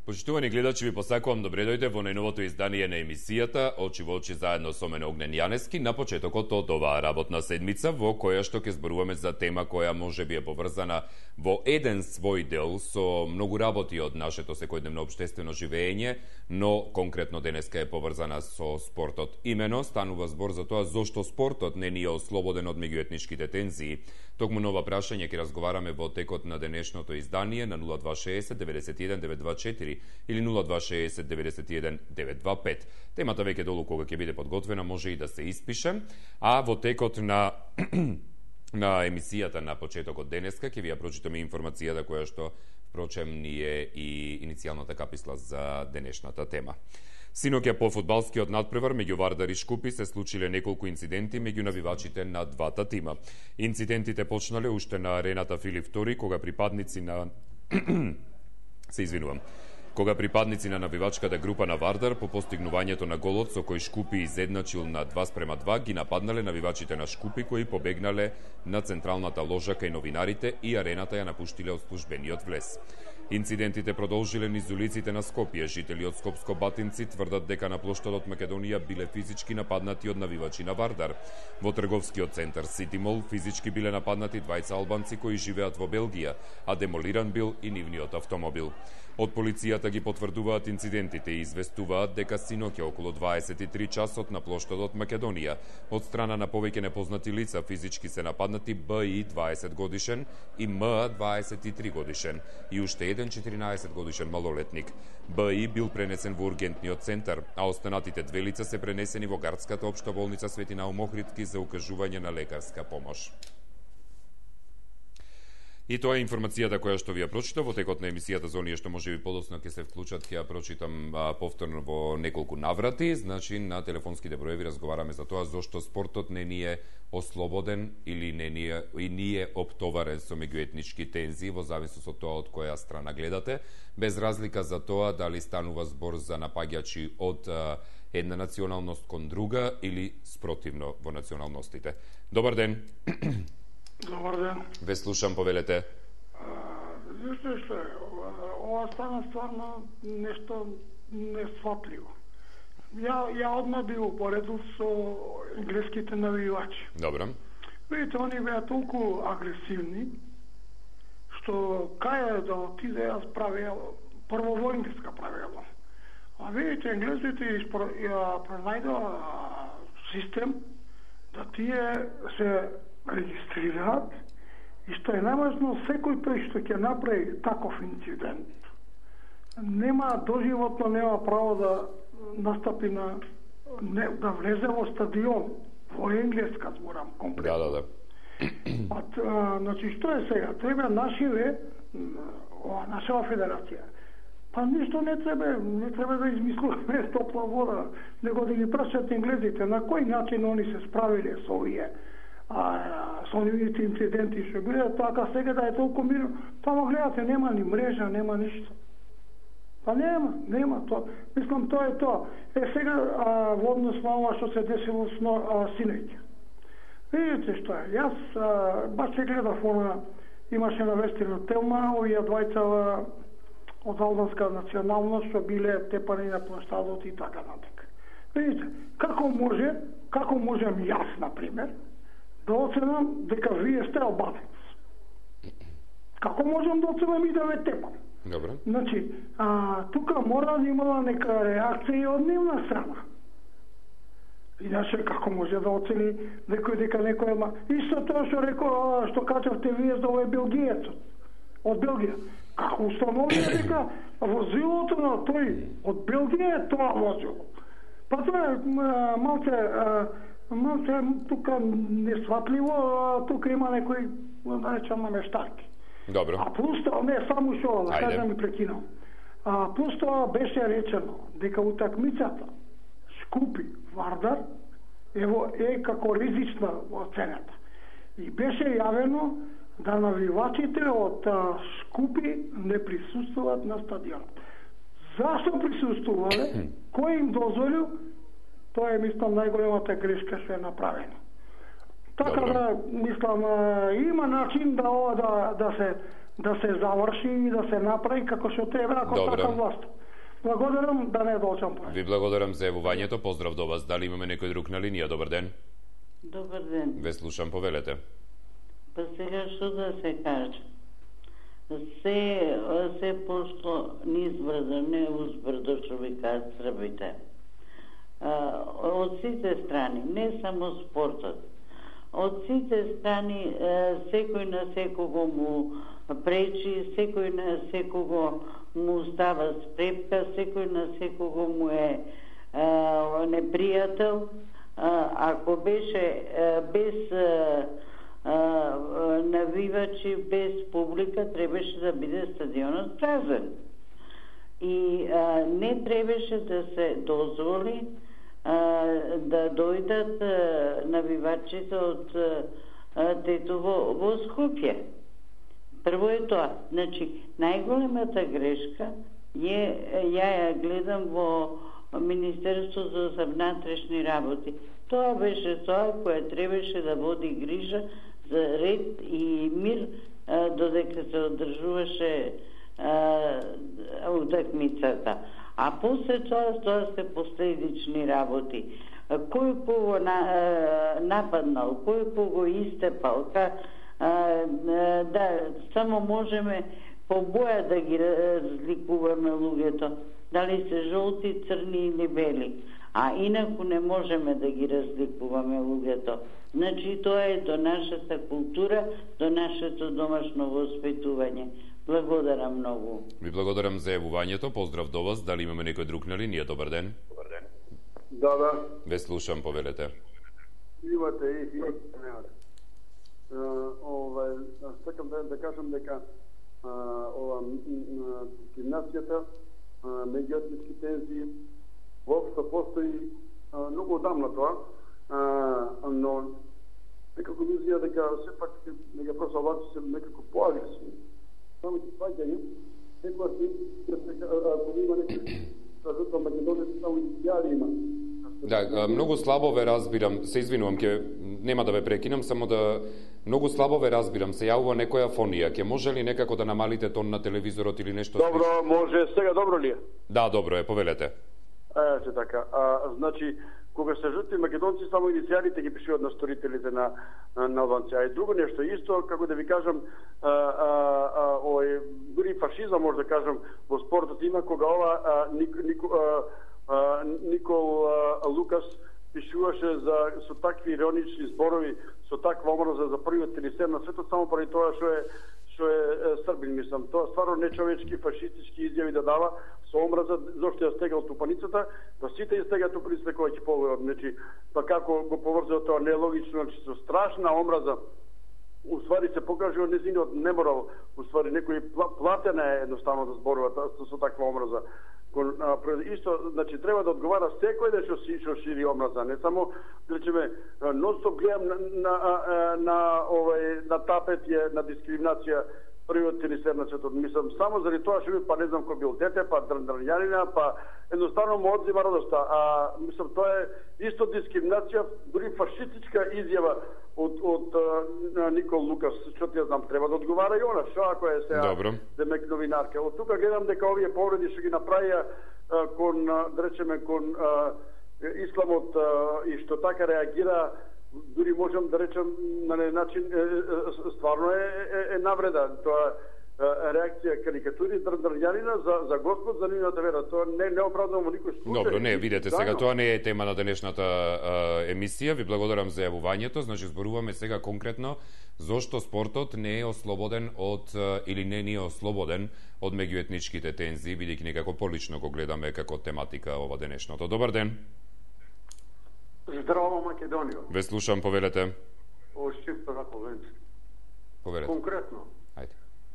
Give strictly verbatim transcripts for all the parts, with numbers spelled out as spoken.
Почитувани гледачи, ви посакувам добре дојде во најновото издание на емисијата Очи во очи заедно со мене Огнен Јанески на почетокот од оваа работна седмица во која што ќе зборуваме за тема која може би е поврзана во еден свој дел со многу работи од нашето секојдневно општествено живење, но конкретно денеска е поврзана со спортот. Имено станува збор за тоа зошто спортот не ни е ослободен од меѓуетничките тензии. Токму на ова прашање ќе разговараме во текот на денешното издание на нула два шеесет деветдесет и еден деветстотини и дваесет и четири или нула два шеесет деветдесет и еден деветстотини и дваесет и пет. Темата веќе долу кога ќе биде подготвена може и да се испише, а во текот на на емисијата на почетокот денеска ќе ви ја прочитаме информацијата која што впрочем ни е и иницијалната каписла за денешната тема. Синоќа по фудбалскиот надпревар меѓу Вардар и Шкупи се случиле неколку инциденти меѓу навивачите на двата тима. Инцидентите почнале уште на арената Филип втори, кога припадници на се извинувам. Кога припадници на навивачката група на Вардар по постигнувањето на голот со кој Шкупи изедначил на два спрема два ги нападнале навивачите на Шкупи кои побегнале на централната ложа кај новинарите и арената ја напуштиле од службениот влез. Инцидентите продолжиле низ улиците на Скопје. Жители од Скопско Батинци тврдат дека на плоштадот Македонија биле физички нападнати од навивачи на Вардар. Во трговскиот центар Сити Мол физички биле нападнати двајца албанци кои живеат во Белгија, а демолиран бил и нивниот автомобил. Од полицијата ги потврдуваат инцидентите и известуваат дека синоќа околу дваесет и три часот на плоштадот Македонија од страна на повеќе непознати лица физички се нападнати Б И дваесет годишен и М дваесет и три годишен и уште еден четиринаесет годишен малолетник. Б И бил пренесен во ургентниот центар, а останатите две лица се пренесени во градската општа болница Свети Наум Охридски за укажување на лекарска помош. И тоа е информацијата која што ви ја прочитав во текот на емисијата за оние што може би подоцна ќе се вклучат, ќе ја прочитам а, повторно во неколку наврати. Значи на телефонските броеви разговараме за тоа зошто спортот не ни е ослободен или не ни е, и ни е оптоварен со меѓуетнички тензии во зависност од тоа од која страна гледате, без разлика за тоа дали станува збор за напаѓачи од а, една националност кон друга или спротивно во националностите. Добар ден. Добар ден. Ве слушам, повелете. Зашто што е? Ова стана стварно нешто несватливо. Ја, ја одма би упоредил со енглеските навивачи. Добро. Видите, они беа толку агресивни, што кај да отиде јас правел, прво во енглеска правело. А видите, енглезите ја пронајдоа систем да тие се регистрираат и што е најважно, секој тој што ќе направи таков инцидент нема доживотно нема право да настапи на не, да влезе во стадион во енглеска зборам комплетно. Да, да, да. А, а, значи што е сега? Треба нашиве ова нашава федерација. Па ништо не треба, не треба да измислуваме топла вода, него да ги прашат енглезите на кој начин они се справиле со овие а, со овите инциденти што биле, така сега да е толку мирно. Тамо гледате, нема ни мрежа, нема ништо. Па нема, нема тоа. Мислам, тоа е тоа. Е сега а, во однос на ова што се десило синоќа. Видите што е, јас а, баш се гледав она, имаше навестено Телма, овие двајца од албанска националност што биле тепани на площадот и така натаму. Видите, како може, како можам јас, на пример, да оценам дека вие сте албанец? Како можам да оценам и да ве тепам? Добро. Значи, а, тука мора да имала нека реакција од нивна страна. Иначе како може да оцени некој дека некој има... Исто тоа што рекол, што кажавте вие за овој белгиецот од Белгија. Како установи дека возилото на тој од Белгија е тоа возило. Па тоа е малце, малце тука несватливо, тука има некој, да речам, намештарки. Добро. А плюс тоа, не, само што, да кажам и прекинам. А плюс тоа беше речено дека утакмицата Шкупи Вардар ево е како ризична оценета. И беше јавено да навивачите од Шкупи не присуствуваат на стадионот. Зашто присуствувале? Кој им дозволил? Тоа е, мислам, најголемата грешка што е направена. Така да, мислам, има начин да ова да, да се да се заврши и да се направи како што треба, ако Добро. така власт. Благодарам, да не долчам повеќе. Ви благодарам за јавувањето. Поздрав до вас. Дали имаме некој друг на линија? Добар ден. Добар ден. Ве слушам, повелете. Па сега што да се каже? Се, се пошто низ брдо, не уз брдо, што ви кажат србите. Од сите страни, не само спортот. Од сите страни, секој на секого му пречи, секој на секого му става спрепка, секој на секого му е непријател. Ако беше без навивачи, без публика, требаше да биде стадионот празен. И а, не требаше да се дозволи а, да дојдат а, навивачите од тето во, во Скопје. Прво е тоа. Значи, најголемата грешка е, ја ја гледам во Министерството за внатрешни работи. Тоа беше тоа кое требаше да води грижа за ред и мир а, додека се одржуваше утакмицата. А после тоа, тоа се последични работи. Кој кого на, нападнал, кој кого истепал, ка, да, само можеме по боја да ги разликуваме луѓето, дали се жолти, црни или бели. А инаку не можеме да ги разликуваме луѓето. Значи тоа е до нашата култура, до нашето домашно воспитување. Благодарам многу. Ви благодарам за јавувањето. Поздрав до вас. Дали имаме некој друг на линија? Добар ден. Добар ден. Да, да. Ве слушам, повелете. Имате и немате. Ова, сакам да, да кажам дека а, ова дискриминацијата, меѓуетнички тензии, воопшто постои а, многу одамна тоа, а, но некако ми изгледа дека сепак нека прославаци се некако поагресивни. Само ќе сваѓање, некоја си, ако има некој жртва Македонија, само иницијали има. Да, многу слабо ве разбирам. Се извинувам, ќе нема да ве прекинам, само да многу слабо ве разбирам. Се јавува некоја фонија. Ќе може ли некако да намалите тон на телевизорот или нешто Добро, слично? може. Сега добро ли е? Да, добро е, повелете. Е, се така. А, значи, кога се жртви македонци, само иницијалите ги пишуваат на сторителите на, на, на албанци. А и друго нешто, исто, како да ви кажам, а, а, а, ој, дури фашизам, може да кажам, во спортот има, кога ова а, Ник, Ник, а, а, Никол а, Лукас пишуваше за, со такви иронични зборови, со таква омраза за првиот тенисер на светот, само поради тоа што е што е, е србин, мислам. Тоа стварно нечовечки, фашистички изјави да дава со омраза, зошто ја стегал тупаницата, да сите ја стегаат тупаницата кога ќе повојат. Значи, па како го поврзува тоа нелогично, значи со страшна омраза, уствари се покажува незиниот неморал, уствари некој платена е едноставно да зборува со, со таква омраза. Исто, значи, треба да одговара секој ден што си што шири омраза, не само, да речеме, нон-стоп гледам на, на, на, на, овај, на тапет е на дискриминација првиот тенисер на светот. Мислам, само заради тоа што би, па не знам кој бил дете, па дрндрнјанина, па едноставно му одзима радоста. А мислам, тоа е исто дискриминација, дури фашистичка изјава од, од а, Никол Лукас, што ти ја знам, треба да одговара и она, што ако е сега демек новинарка. Од тука гледам дека овие повреди што ги направија а, кон, а, да речеме, кон а, исламот а, и што така реагира, дури можам да речем на начин е, е, стварно е, е, е навреда. Тоа е реакција карикатури дрндрњанина за за Господ, за нивната вера. Тоа не не оправдувам во никој случај. Добро, не, видете сега, тоа не е тема на денешната а, емисија. Ви благодарам за јавувањето. Значи зборуваме сега конкретно зошто спортот не е ослободен од или не ни е ослободен од меѓуетничките тензии, бидејќи некако полично го гледаме како тематика ова денешното. Добар ден. Здраво, Македонија. Ве слушам, повелете. О Шипта на Ковенци. Повелете. Конкретно. Ајде.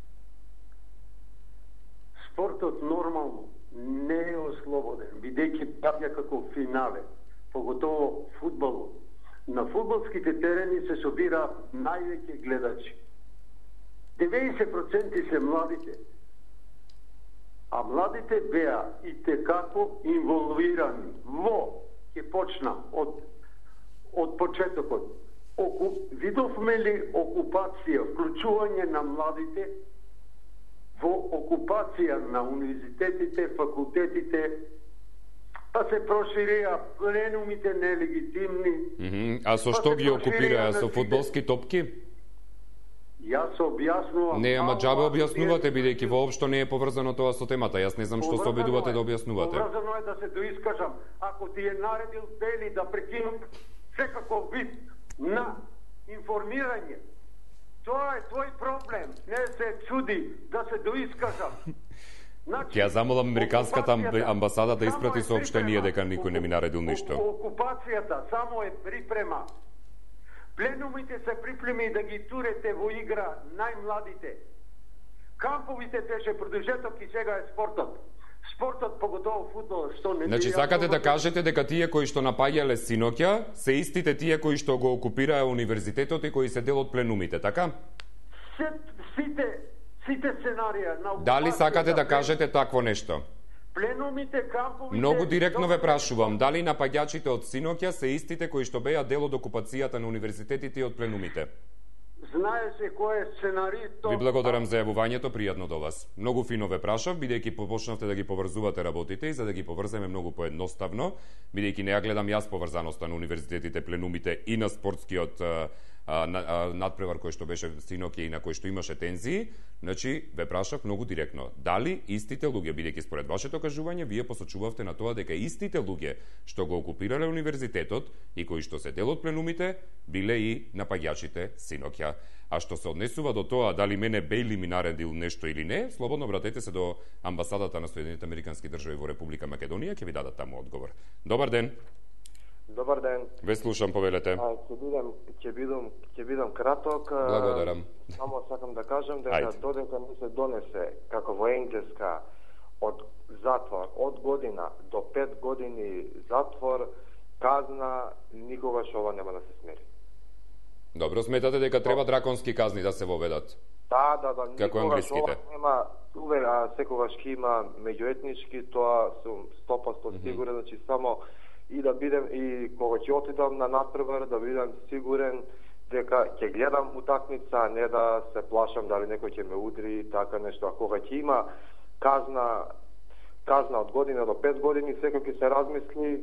Спортот нормално не е ослободен, бидејќи паѓа како финале, поготово фудбалот. На фудбалските терени се собираат највеќе гледачи. деветдесет проценти се младите. А младите беа и текако инволвирани во ќе почна од од почетокот. Оку, видовме ли окупација, вклучување на младите во окупација на универзитетите, факултетите, па се проширија пленумите нелегитимни. Mm -hmm. А со што ги окупираа? Со фудбалски топки? Јас објаснувам. Не, ама џабе објаснувате, бидејќи воопшто не е поврзано тоа со темата. Јас не знам што се обидувате да објаснувате. Поврзано е да се доискажам. Ако ти е наредил Бели да прекинат секаков вид на информирање, тоа е твој проблем. Не се чуди да се доискажам. Значи, ја замолам американската амбасада да испрати соопштение дека никој не ми наредил ништо. Окупацијата само е припрема. Пленумите се припреми да ги турете во игра најмладите. Камповите беше продолжеток и сега е спортот. Спортот, поготово фудбал, што не... Значи, сакате да кажете дека тие кои што напаѓале синоќа се истите тие кои што го окупираа универзитетот и кои се дел од пленумите, така? Се, сите, сите сценарија на окупацијата... Дали сакате да кажете такво нешто? Пленумите, камповите... Многу директно ве прашувам, дали напаѓачите од синоќа се истите кои што беа дел од окупацијата на универзитетите и од пленумите? Знае се кој е сценаристот... Ви благодарам за јавувањето, пријатно до вас. Многу фино ве прашав, бидејќи почнавте да ги поврзувате работите и за да ги поврземе многу поедноставно, бидејќи не ја гледам јас поврзаноста на универзитетите, пленумите и на спортскиот а, на, а, надпревар кој што беше синоќа и на кој што имаше тензии, значи ве прашав многу директно. Дали истите луѓе, бидејќи според вашето кажување, вие посочувавте на тоа дека истите луѓе што го окупирале универзитетот и кои што се дел од пленумите, биле и напаѓачите синоќа. А што се однесува до тоа дали мене Бейли ми наредил нешто или не, слободно обратете се до амбасадата на Соединените Американски држави во Република Македонија, ќе ви дадат таму одговор. Добар ден. Добар ден. Ве слушам, повелете. А, ќе бидам, ќе бидам, ќе бидам краток. Благодарам. Само сакам да кажам дека додека не се донесе како во Енглеска од затвор од година до пет години затвор, казна, никогаш ова нема да се смери. Добро, сметате дека треба драконски казни да се воведат? Да, да, да. Како англиските? Нема, увек, а секогаш ќе има меѓуетнички, тоа сум сто проценти сигурен, mm -hmm. значи само и да бидем, и кога ќе отидам на надпревар, да бидам сигурен дека ќе гледам утакмица, а не да се плашам дали некој ќе ме удри и така нешто. А кога ќе има казна, казна од година до пет години, секој ќе се размисли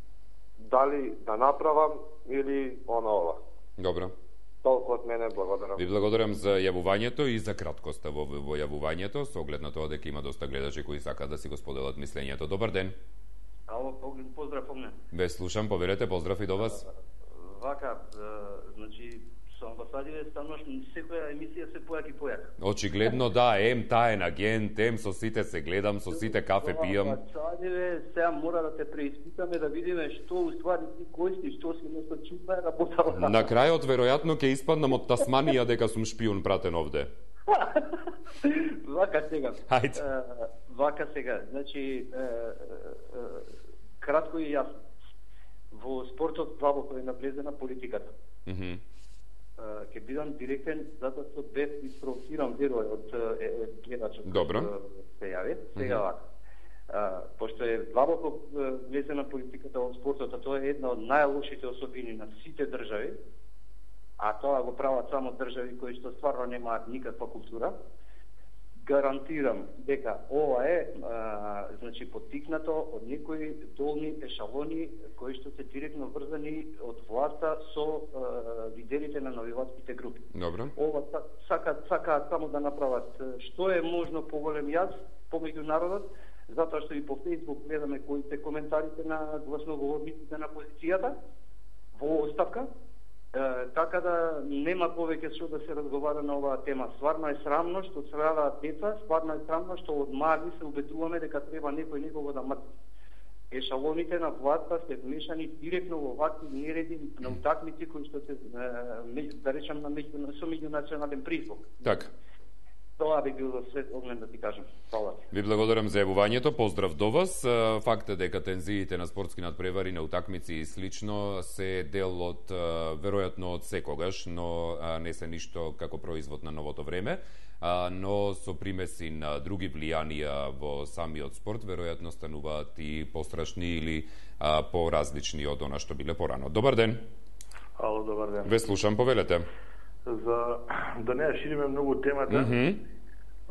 дали да направам или она ова. Добро. Толку од мене, благодарам. Ви благодарам за јавувањето и за краткоста во, во јавувањето, со оглед на тоа дека има доста гледачи кои сакаат да си го споделат мислењето. Добар ден. Ало, поздрав од мене. Ве слушам, поверете, поздрав и до вас. Вака, значи, со амбасадиве стануваш секоја емисија се појак и појак. Очигледно да, ем таен агент, ем со сите се гледам, со сите кафе пијам. Амбасадиве, сега мора да те преиспитаме да видиме што уствари ти кој си, што си нешто чудна е работа. На крајот веројатно ќе испаднам од Тасманија дека сум шпион пратен овде. Вака сега. Хајде. Вака сега, значи кратко и јасно. Во спортот длабоко е навлезена политиката. Мм. Mm-hmm. Ќе бидам директен, затоа што бев испровоциран верој од гледачот. Добро. Се јави. Сега вака. А, пошто е длабоко влезена политиката во спортот, а тоа е една од најлошите особини на сите држави, а тоа го прават само држави кои што стварно немаат никаква култура. Гарантирам дека ова е а, значи поттикнато од некои долни ешалони кои што се директно врзани од власта со а, лидерите на навивачките групи. Добро. Ова сакаат сака само да направат што е можно поголем јас помеѓу народот, затоа што и по Facebook гледаме кои се коментарите на гласноговорниците на позицијата во оставка. Uh, така да нема повеќе што да се разговара на оваа тема. Стварно е срамно што страдаат деца, стварно е срамно што од мали се убедуваме дека треба некој некого да мрти. Ешалоните на власта се вмешани директно во вакви нереди на утакмици кои што се да речам на меѓу со меѓунационален призвук. Така. Тоа би било све од мене да ти кажам. Фала. Ви благодарам за јавувањето, поздрав до вас. Факт е дека тензиите на спортски надпревари, на утакмици и слично се дел од веројатно од секогаш, но не се ништо како производ на новото време, но со примеси на други влијанија во самиот спорт веројатно стануваат и пострашни или поразлични од она што биле порано. Добар ден. Ало, добар ден. Ве слушам, повелете. За да не ја шириме многу темата, mm -hmm.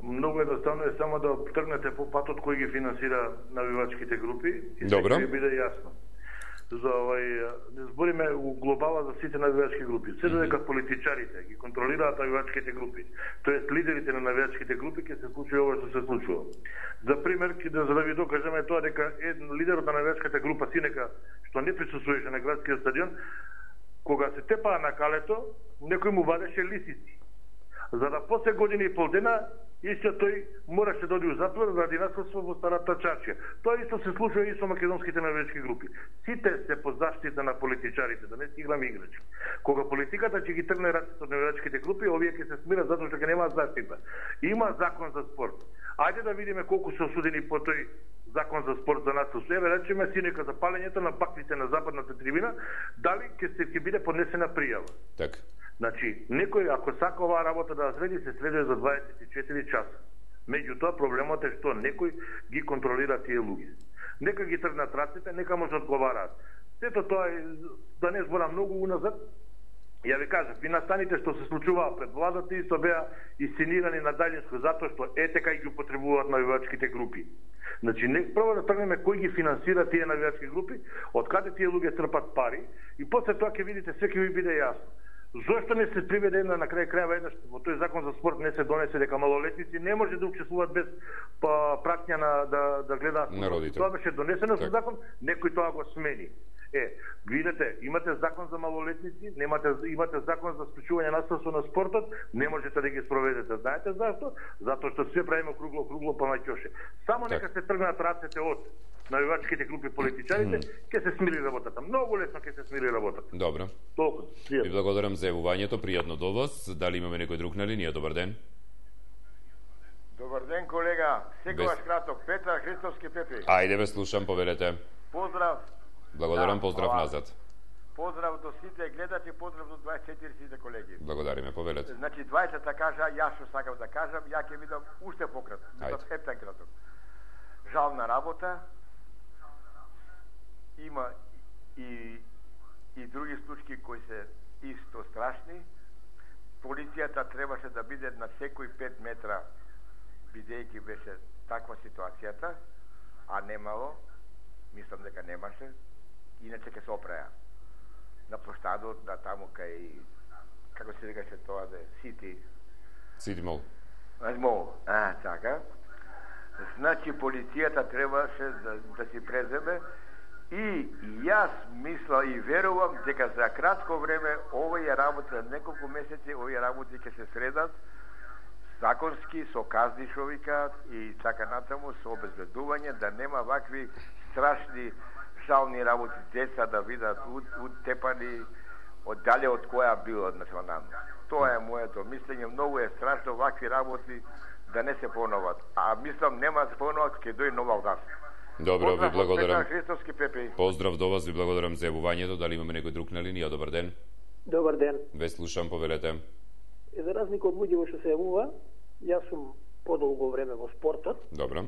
многу едноставно е само да тргнете по патот кој ги финансира навивачките групи и Добро. ќе биде јасно. За овај не збориме у глобала за сите навивачки групи. Се додека политичарите ги контролираат навивачките групи, тоест лидерите на навивачките групи, ќе се случи ова што се случува. За пример, ќе да за да ви докажеме тоа дека еден лидерот на навивачката група Синека, што не присуствуваше на градскиот стадион, кога се тепаа на калето, некој му вадеше лисици. За да после години и пол дена, истиот тој мораше да оди у затвор заради насилство во старата чаршија. Тоа исто се случува и со македонските навивачки групи. Сите се по заштита на политичарите, да не си играме играчки. Кога политиката ќе ги тргне раците од навивачките групи, овие ќе се смират затоа што ќе немаат заштита. Има закон за спорт. Ајде да видиме колку се осудени по тој закон за спорт за насилство. Еве речеме Синека за палењето на баквите на западната трибина, дали ќе се ќе биде поднесена пријава. Така. Значи, некој ако сака оваа работа да среди, се следува за дваесет и четири часа. Меѓутоа проблемот е што некој ги контролира тие луѓе. Нека ги тргнат раците, нека може одговараат. Сето тоа е, да не зборам многу уназад, ја ви кажав, и настаните што се случуваа пред владата исто беа исценирани на далинско затоа што ете кај ги употребуваат навивачките групи. Значи, не, прво да тргнеме кој ги финансира тие навивачки групи, од каде тие луѓе трпат пари и после тоа ќе видите се ќе ви биде јасно. Зошто не се приведе на на крај крајва еднаш во тој закон за спорт не се донесе дека малолетници не може да учествуваат без па, пратња на да да гледаат. Тоа беше донесено со закон, некој тоа го смени. Е, видите, имате закон за малолетници, немате имате закон за спречување насилство на спортот, не можете да ги спроведете. Знаете зашто? Затоа што се правиме кругло кругло па маќоше. Само нека се тргнат рацете од навивачките групи политичарите, ќе се смири работата. Многу лесно ќе се смири работата. Добро. Толку. Ви благодарам за јавувањето, пријатно до вас. Дали имаме некој друг на линија? Добар ден. Добар ден, колега. Секогаш Без... краток. Петар Христовски Пепи. Ајде ве слушам, повелете. Поздрав. Благодарам, да, поздрав ова. назад. Поздрав до сите гледачи, поздрав до дваесет и четири сите колеги. Благодариме, повелете. Значи дваесет кажа, јас што сакам да кажам, ја ќе видам уште пократко. Бидам ептен краток. Жална работа. Има и и други случаи кои се исто страшни. Полицијата требаше да биде на секој пет метра, бидејќи беше таква ситуацијата, а немало, мислам дека немаше, иначе ќе се опреја. На площадот, да таму кај, како се рекаше тоа, да Сити. Сити Мол. Мол, а, така. Значи, полицијата требаше да, да си преземе и јас мисла и верувам дека за кратко време овие работи, неколку месеци, овие работи ќе се средат законски, со казни шо викаат и така натаму, со обезбедување, да нема вакви страшни жални работи, деца да видат утепани оддале од која било национално. Тоа е моето мислење, многу е страшно вакви работи да не се поноват. А мислам нема да се поноват, ќе дојде нова власт. Добро, поздрав, ви благодарам. Христовски Пепи. Поздрав до вас, ви благодарам за јавувањето. Дали имаме некој друг на линија? Добар ден. Добар ден. Ве слушам, повелете. За разлика од луѓе што се јавува, јас сум подолго време во спортот. Добро.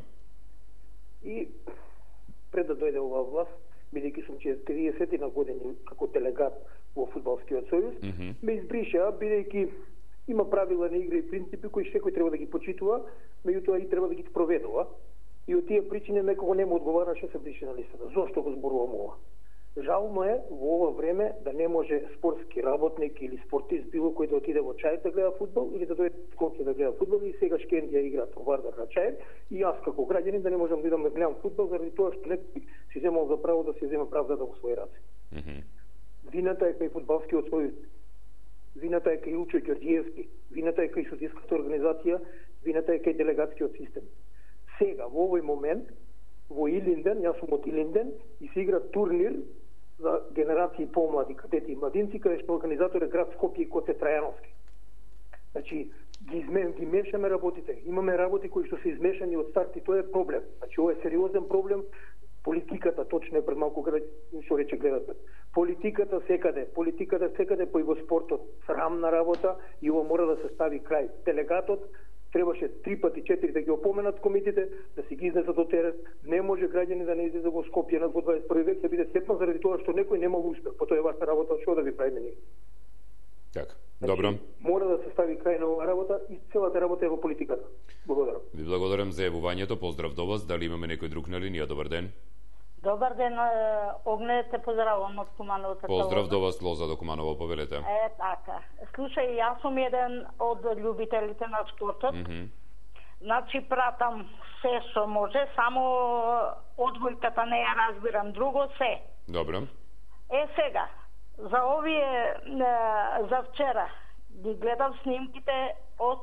И пред да дојде оваа власт, бидејќи сум четириесет на години како делегат во фудбалскиот сојуз, mm -hmm. ме избриша бидејќи има правила на игра и принципи кои секој треба да ги почитува, меѓутоа и треба да ги спроведува. И од тие причини некого не му одговара што се брише на листата. Зошто го зборувам ова? Жално е во ова време да не може спортски работник или спортист било кој да отиде во Чаир да гледа фудбал или да дојде во Скопје да гледа фудбал и сега Шкендија играат во Вардар на Чаир и јас како граѓанин да не можам да идам да гледам фудбал заради тоа што некој си земал за право да се земе правдата во своји раце. Mm -hmm. Вината е кај фудбалскиот сојуз. Вината е кај Лучо Ѓорѓиевски. Вината е кај судиската организација, вината е кај делегатскиот систем. Сега, во овој момент, во Илинден, јас сум од Илинден, и се игра турнир за генерации помлади кадети и младинци, каде што организатор е град Скопје и Коце Трајановски. Значи, ги, изме, ги мешаме работите. Имаме работи кои што се измешани од старт и тоа е проблем. Значи, ова е сериозен проблем. Политиката, точно е пред малку град, што рече гледате. Политиката секаде, политиката секаде, па и во спортот. Срамна работа и ова мора да се стави крај. Делегатот требаше три пати, четири да ги опоменат комитите, да си ги изнесат од терен. Не може граѓани да не излезе во Скопје на дваесет и први век да биде степнат заради тоа што некој немал успех. По тоа е ваша работа, што да ви правиме ние. Така. Добро. Мора да се стави крај на оваа работа и целата работа е во политиката. Благодарам. Ви благодарам за јавувањето. Поздрав до вас. Дали имаме некој друг на линија? Добар ден. Добар ден, Огне, те поздравувам од Куманово. Поздрав до вас, Лоза до Куманово, повелете. Е, така. Слушај, јас сум еден од љубителите на спортот. Mm -hmm. Значи, пратам се што може, само одбојката не ја разбирам, друго се. Добро. Е, сега, за овие, за вчера, ги гледав снимките од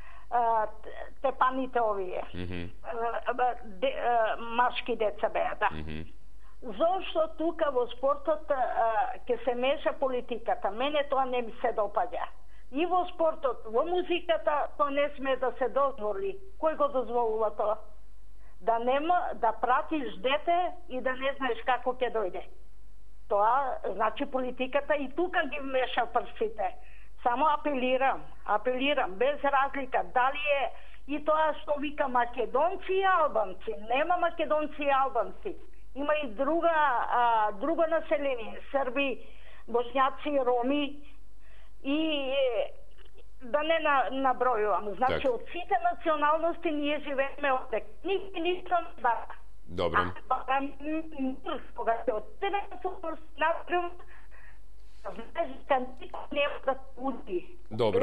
тепаните овие. Mm -hmm. Де, машки деца беа, да. Mm -hmm. Зошто тука во спортот ќе се меша политиката? Мене тоа не ми се допаѓа. И во спортот, во музиката, тоа не сме да се дозволи. Кој го дозволува тоа? Да нема, да пратиш дете и да не знаеш како ќе дојде. Тоа, значи политиката и тука ги меша прсите. Само апелирам, апелирам, без разлика, дали е и тоа што вика македонци и албанци. Нема македонци и албанци. Има и друга, а, друго население, срби, босњаци, роми и да не на, набројувам. Значи, так. Од сите националности ние живееме одек. Никој ништо не бара. Добро. А, кога се отиде на напрем, знаеш, никој нема да уди. Добро.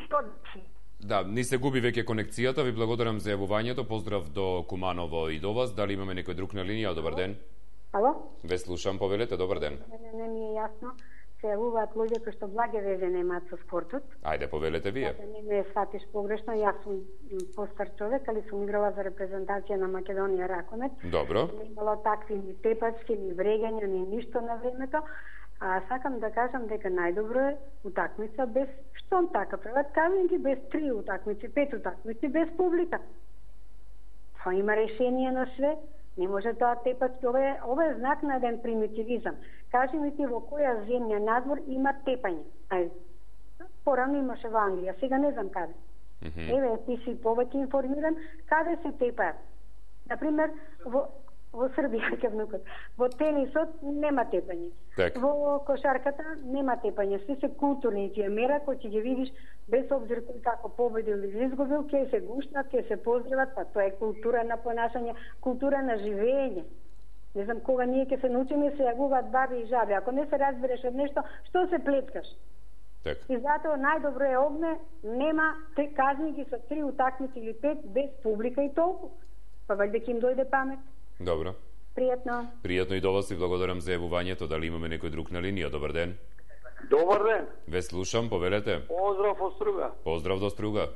Да, ни се губи веќе конекцијата. Ви благодарам за јавувањето. Поздрав до Куманово и до вас. Дали имаме некој друг на линија? Добар ден. Ало? Ве слушам, повелете. Добар ден. Не, не ми е јасно. Се јавуваат луѓе кои што благе везе немаат со спортот. Ајде, повелете вие. Да не ме сватиш погрешно, јас сум постар човек, али сум играла за репрезентација на Македонија ракомет. Добро. Не имало такви ни тепачки, ни врегања, ни ништо на времето. А сакам да кажам дека најдобро е утакмица без штом така прават казники, без три утакмици, пет утакмици, без публика. Тоа има решение на све. Не може тоа тепачки. Ова е, ова е знак на еден примитивизам. Кажи ми ти во која земја надвор има тепање. Ај, порано имаше во Англија, сега не знам каде. Mm -hmm. Еве, ти си повеќе информиран, каде се тепаат. Например, во во Србија, ке внукот. Во тенисот нема тепање. Так. Во кошарката нема тепање. Сви се културни тие мера кои ќе ги видиш без обзир кој како победил или изгубил, ќе се гушнат, ќе се поздрават, па тоа е култура на понашање, култура на живење. Не знам кога ние ќе се научиме се јавуваат баби и жаби. Ако не се разбереш од нешто, што се плеткаш? Так. И затоа најдобро е Огне, нема те казни ги со три утакмици или пет без публика и толку. Па вајде ќе им дојде памет. Добро. Пријатно. Пријатно и до вас и благодарам за јавувањето. Дали имаме некој друг на линија? Добар ден. Добар ден. Ве слушам, повелете. Поздрав од Струга. Поздрав до Струга.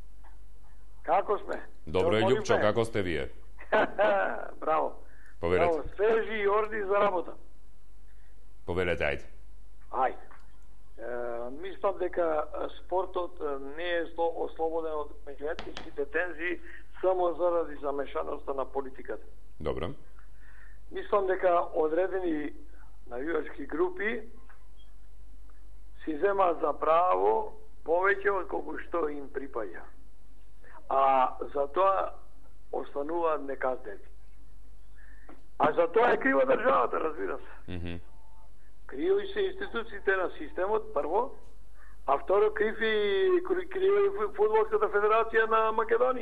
Како сме? Добро е, Љупчо, како сте вие? Браво. Повелете. Браво, свежи и орди за работа. Повелете, ајде. Ајде. Е, мислам дека спортот не е ослободен од меѓуетничките тензии само заради замешаноста на политиката. Добро. Мислам дека одредени навивачки групи си земаат за право повеќе од колку што им припаѓа. А за тоа остануваат неказнени. А за тоа е крива државата, разбира се. Mm -hmm. Криви се институциите на системот, прво, а второ криви крива и Фудбалската федерација на Македонија.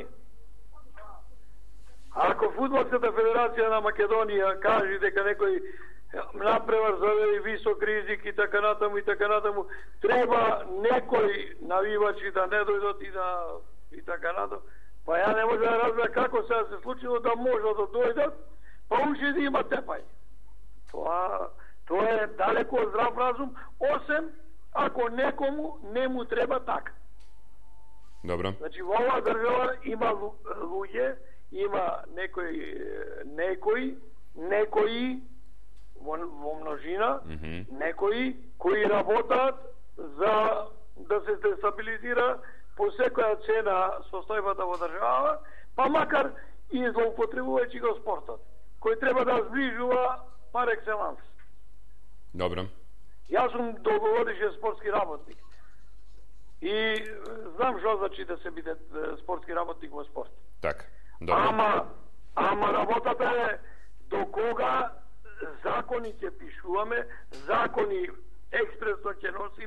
Ако Фудбалската федерација на Македонија каже дека некој напревар заведе висок ризик и така натаму и така натаму, треба некој навивачи да не дојдат и да и така натаму. Па ја не може да разбера како сега се случило да може да дојдат, па уште да има тепање. Тоа тоа е далеко од здрав разум, осем ако некому не му треба така. Добро. Значи во оваа држава има луѓе, има некои некои некои во, во множина, mm -hmm. некои кои работат за да се дестабилизира по секоја цена состојбата во држава, па макар и злоупотребувајќи го спортот, кој треба да зближува пар екселанс. Добро. Јас сум долгогодишен спортски работник. И знам што значи да се биде спортски работник во спорт. Така. Добро. Ама, ама работата е до кога закони ќе пишуваме, закони експресно ќе носиме,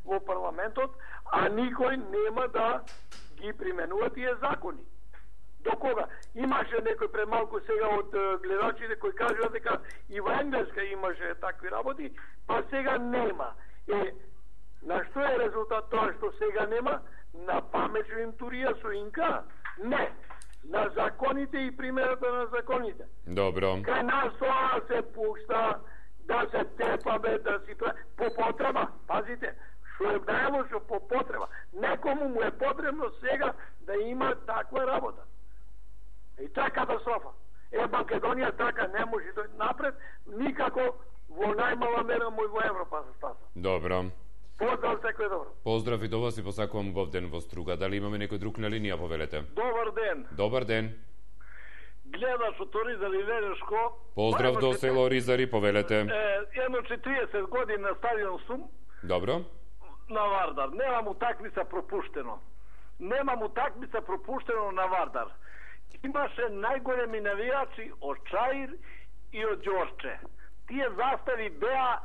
во парламентот, а никој нема да ги применува тие закони. До кога? Имаше некој пред малку сега од гледачите кои кажува дека и во Енглеска имаше такви работи, па сега нема. Е, на што е резултат тоа што сега нема? На памет им турија со инка? Не. На законите и примерата на законите. Добро. Кај нас тоа се пушта да се тепаме, да си прави по потреба. Пазите, што е најлошо по потреба. Некому му е потребно сега да има таква работа. И тоа е катастрофа. Е, Македонија така не може да напред, никако во најмала мера мој во Европа се стаса. Добро. Поздрав, секој добро. Поздрав и до вас и посакувам убав ден во Струга. Дали имаме некој друг на линија, повелете? Добар ден. Добар ден. Гледаш од Ризар и Велешко. Поздрав до село Ризари, повелете. Е, едно четириесет години на стадион сум. Добро. На Вардар. Нема утакмица пропуштено. Нема утакмица пропуштено на Вардар. Имаше најголеми навијачи од Чаир и од Ѓорче. Тие застави беа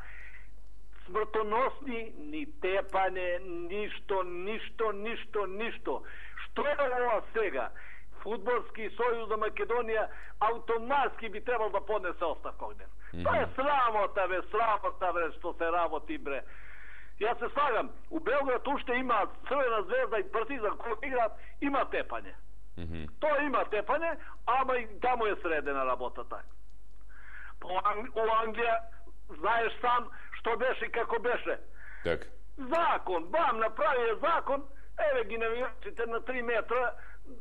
смртоносни, ни тепане, ништо, ништо, ништо, ништо. Што е ова сега? Фудбалски сојуз на Македонија автоматски би требал да поднесе оставка од ден. Mm -hmm. Тоа е срамота, бе, срамота, бе, што се работи, бре. Јас се слагам, у Белград уште има Црвена звезда и Партизан кој играат, има тепање. Mm -hmm. Тоа има тепање, ама и таму е средена работа така. По у Англија, знаеш сам што беше и како беше. Так. Закон, бам, направи закон, еве ги навијачите на три метра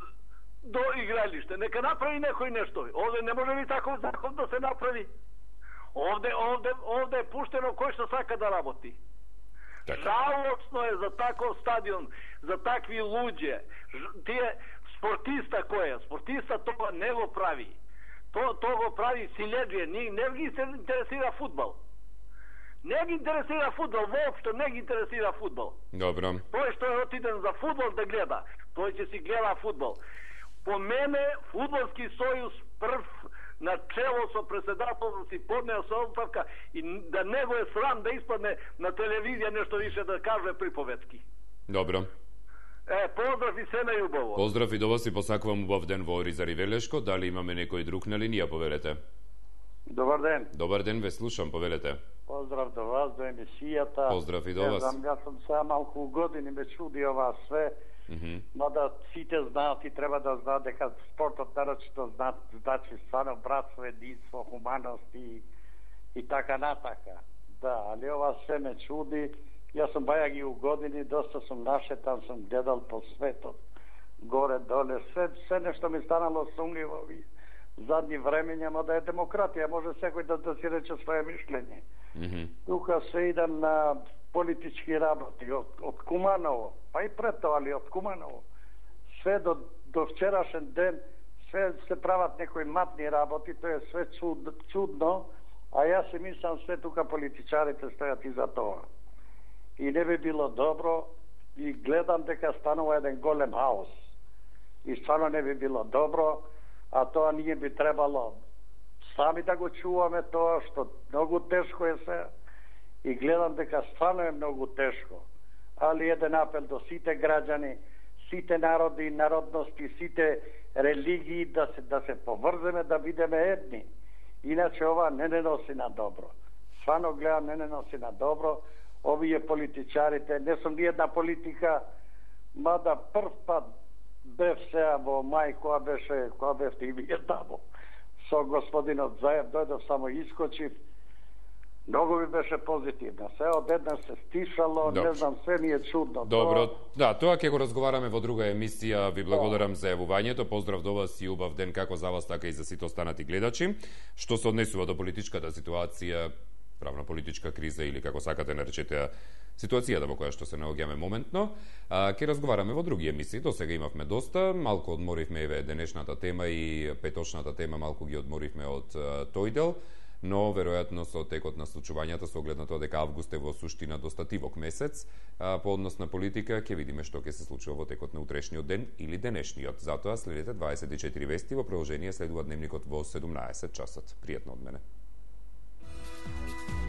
до игралиште. Нека направи некој нешто. Овде не може ли таков закон да се направи? Овде, овде, овде е пуштено кој што сака да работи. Жалостно е за таков стадион, за такви луѓе. Тие спортиста кој е? Спортиста тоа не го прави. То, то го прави силеджија. Не, не ги се интересира фудбал. Не ги интересира фудбал, воопшто не ги интересира фудбал. Добро. Тој што е отиден за фудбал да гледа, тој ќе си гледа фудбал. По мене, Фудбалски сојуз прв на чело со председател да си поднеа со оставка и да не го е срам да испадне на телевизија нешто више да каже приповедки. Добро. Е, поздрав и се најубаво. Поздрав и до вас и посакувам убав ден во Ризар и Велешко. Дали имаме некој друг на линија, повелете? Добар ден. Добар ден, ве слушам, повелете. Поздрав до вас, до емисијата. Поздрав и до вас. Знам, јас сум сега малку години ме чуди ова све, mm -hmm. мада сите знаат и треба да знаат дека спортот нарочито знаат, значи стварно братство, единство, хуманост и, и така натака. Да, али ова све ме чуди. Јас сум баја ги у години, доста сум нашетан, сум гледал по светот, горе, доле, све, све нешто ми станало сумливо и задни времења, но да е демократија, може секој да, да си рече своје мишлење. Mm -hmm. Тука се идам на политички работи, од, од Куманово, па и пред тоа, али од Куманово. Све до, до вчерашен ден, све се прават некои матни работи, тоа е све чуд, чудно, а јас си мислам све тука политичарите стојат и за тоа. И не би било добро, и гледам дека станува еден голем хаос. И стварно не би било добро, а тоа ние би требало сами да го чуваме тоа, што многу тешко е се, и гледам дека стварно е многу тешко. Али еден апел до сите граѓани, сите народи и народности, сите религии, да се, да се поврземе, да бидеме едни. Иначе ова не не носи на добро. Стварно гледам, не не носи на добро. Овие политичарите, не сум ни една политика, мада прв пат бев сега во мај, која беше, која бевте и вие таму, со господинот Заев, дојдов само искочив, многу ми беше позитивно. Се одеднаш се стишало, Добре. Не знам, се ми е чудно. Добро, тоа... да, тоа ќе го разговараме во друга емисија. Ви благодарам за јавувањето. Поздрав до вас и убав ден како за вас, така и за сите останати гледачи. Што се однесува до политичката ситуација, правно-политичка криза или како сакате наречете ситуацијата во која што се наоѓаме моментно, а, ќе разговараме во други емисии. До сега имавме доста, малку одморивме еве денешната тема и петочната тема, малку ги одморивме од а, тој дел, но веројатно со текот на случувањата, со оглед на тоа дека август е во суштина доста тивок месец, а, по однос на политика, ќе видиме што ќе се случува во текот на утрешниот ден или денешниот. Затоа следете дваесет и четири вести, во продолжение следува дневникот во седумнаесет часот. Пријатно од мене.